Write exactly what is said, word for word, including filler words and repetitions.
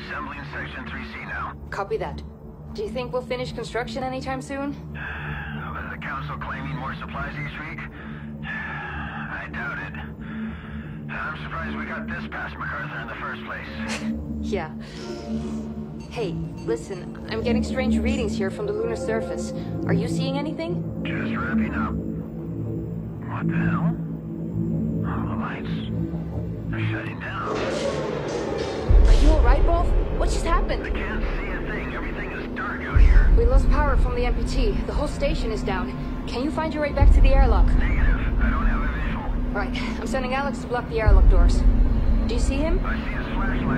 Assembling Section three C now. Copy that. Do you think we'll finish construction anytime soon? With the council claiming more supplies each week? I doubt it. I'm surprised we got this past MacArthur in the first place. Yeah. Hey, listen, I'm getting strange readings here from the lunar surface. Are you seeing anything? Just wrapping up. What the hell? All the lights are shutting down. Are you alright, Rolf? What just happened? I can't see a thing. Everything is dark out here. We lost power from the M P T. The whole station is down. Can you find your way back to the airlock? Negative. I don't have a visual. Right. I'm sending Alex to block the airlock doors. Do you see him? I see his flashlight.